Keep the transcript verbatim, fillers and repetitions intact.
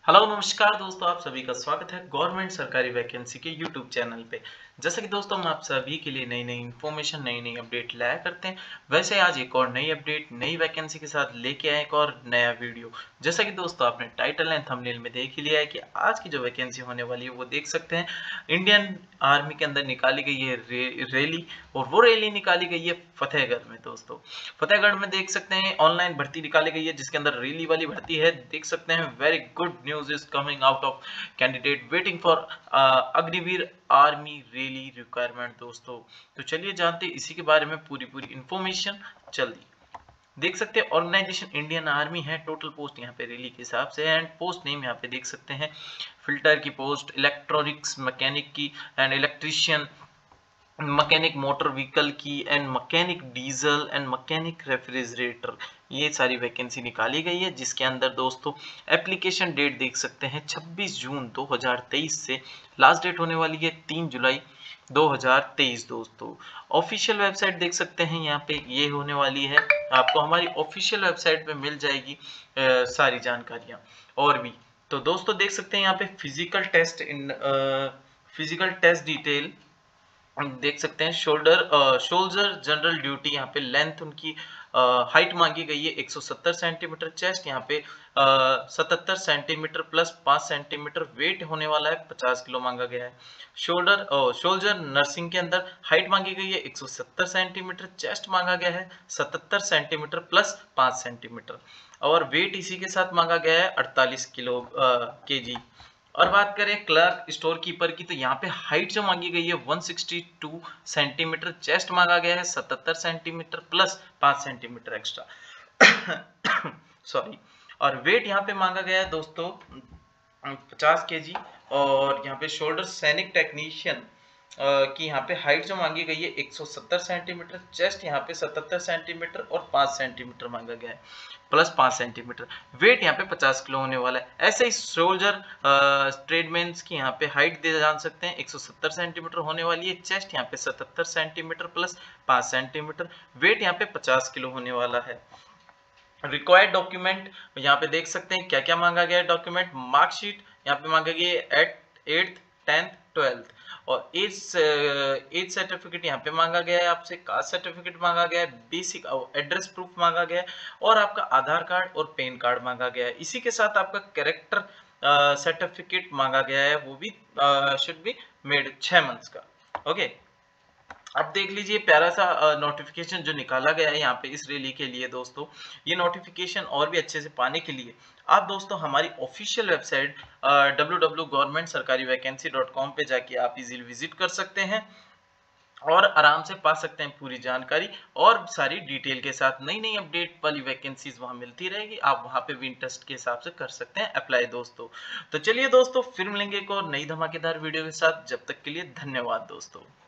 Hello नमस्कार दोस्तों, आप सभी का स्वागत है गवर्नमेंट सरकारी वैकेंसी के यूट्यूब चैनल पे। जैसा कि दोस्तों हम आप सभी के लिए नई नई इन्फॉर्मेशन नई नई अपडेट लाया करते हैं, वैसे आज एक और नई अपडेट नई वैकेंसी के साथ लेके आए एक और नया वीडियो। जैसा कि दोस्तों आपने टाइटल एंड थंबनेल में देख ही लिया है कि आज की जो वैकेंसी होने वाली है वो देख सकते हैं इंडियन आर्मी के अंदर निकाली गई है रे, रैली और वो रैली निकाली गई है फतेहगढ़ में। दोस्तों फतेहगढ़ में देख सकते हैं ऑनलाइन भर्ती निकाली गई है जिसके अंदर रैली वाली भर्ती है। देख सकते हैं very good news is coming out of candidate waiting for Agniveer army rally requirement. दोस्तों तो चलिए जानते हैं इसी के बारे में पूरी पूरी इंफॉर्मेशन जल्दी। देख सकते हैं ऑर्गेनाइजेशन इंडियन आर्मी है। टोटल पोस्ट यहाँ पे रैली के हिसाब से एंड पोस्ट नेम यहाँ पे देख सकते हैं फिल्टर की पोस्ट, इलेक्ट्रॉनिक्स मैकेनिक की and electrician, mechanic motor vehicle की and mechanic diesel and mechanic refrigerator, ये सारी वैकेंसी निकाली गई है। जिसके अंदर दोस्तों एप्लीकेशन डेट देख सकते हैं छब्बीस जून दो हज़ार तेईस से लास्ट डेट होने वाली है तीन जुलाई दो हज़ार तेईस। दोस्तों ऑफिशियल वेबसाइट देख सकते हैं यहाँ पे ये होने वाली है, आपको हमारी ऑफिशियल वेबसाइट पे मिल जाएगी आ, सारी जानकारियां और भी। तो दोस्तों देख सकते हैं यहाँ पे फिजिकल टेस्ट इन फिजिकल टेस्ट डिटेल हम देख सकते हैं। शोल्डर शोल्डर जनरल ड्यूटी यहाँ पे लेंथ उनकी हाइट मांगी गई है एक सौ सत्तर सेंटीमीटर, चेस्ट यहाँ पे सतहत्तर सेंटीमीटर प्लस पाँच सेंटीमीटर, वेट होने वाला है पचास किलो मांगा गया है। शोल्डर शोल्डर नर्सिंग के अंदर हाइट मांगी गई है एक सौ सत्तर सेंटीमीटर, चेस्ट मांगा गया है सतहत्तर सेंटीमीटर प्लस पाँच सेंटीमीटर और वेट इसी के साथ मांगा गया है अड़तालीस किलो के जी। और बात करें क्लर्क स्टोर कीपर की तो यहाँ पे हाइट जो मांगी गई है एक सौ बासठ सेंटीमीटर, चेस्ट मांगा गया है सतहत्तर सेंटीमीटर प्लस पाँच सेंटीमीटर एक्स्ट्रा सॉरी। और वेट यहाँ पे मांगा गया है दोस्तों पचास केजी। और यहाँ पे शोल्डर सैनिक टेक्नीशियन की यहाँ पे हाइट जो मांगी गई है एक सौ सत्तर सेंटीमीटर, चेस्ट यहाँ पे सतहत्तर सेंटीमीटर और पाँच सेंटीमीटर मांगा गया है प्लस पाँच सेंटीमीटर, वेट यहाँ पे पचास किलो होने वाला है। ऐसे ही सोल्जर ट्रेडमैन्स की यहाँ पे हाइट दे जान सकते हैं एक सौ सत्तर सेंटीमीटर होने वाली है, चेस्ट यहाँ पे सतहत्तर सेंटीमीटर प्लस पाँच सेंटीमीटर, वेट यहाँ पे पचास किलो होने वाला है। रिक्वायर्ड डॉक्यूमेंट यहाँ पे देख सकते हैं क्या क्या मांगा गया है डॉक्यूमेंट। मार्कशीट यहाँ पे मांगा गया है एट एट्थ टेंथ ट्वेल्थ और एज एज सर्टिफिकेट यहाँ पे मांगा गया है आपसे, कास्ट सर्टिफिकेट मांगा गया है, बेसिक एड्रेस प्रूफ मांगा गया है और आपका आधार कार्ड और पैन कार्ड मांगा गया है। इसी के साथ आपका कैरेक्टर सर्टिफिकेट मांगा गया है, वो भी शुड बी मेड छह मंथ्स का। ओके अब देख लीजिए प्यारा सा नोटिफिकेशन जो निकाला गया है यहाँ पे इस रैली के लिए। दोस्तों ये नोटिफिकेशन और भी अच्छे से पाने के लिए आप दोस्तों हमारी official website W W W dot government Sarkari vacancy dot com पे जाके आप इजीली विजिट कर सकते हैं और आराम से पा सकते हैं पूरी जानकारी और सारी डिटेल के साथ। नई नई अपडेट वाली वैकेंसीज वहां मिलती रहेगी, आप वहां पे भी इंटरेस्ट के हिसाब से कर सकते हैं अप्लाई। दोस्तों तो चलिए दोस्तों फिर मिलेंगे एक और नई धमाकेदार वीडियो के साथ, जब तक के लिए धन्यवाद दोस्तों।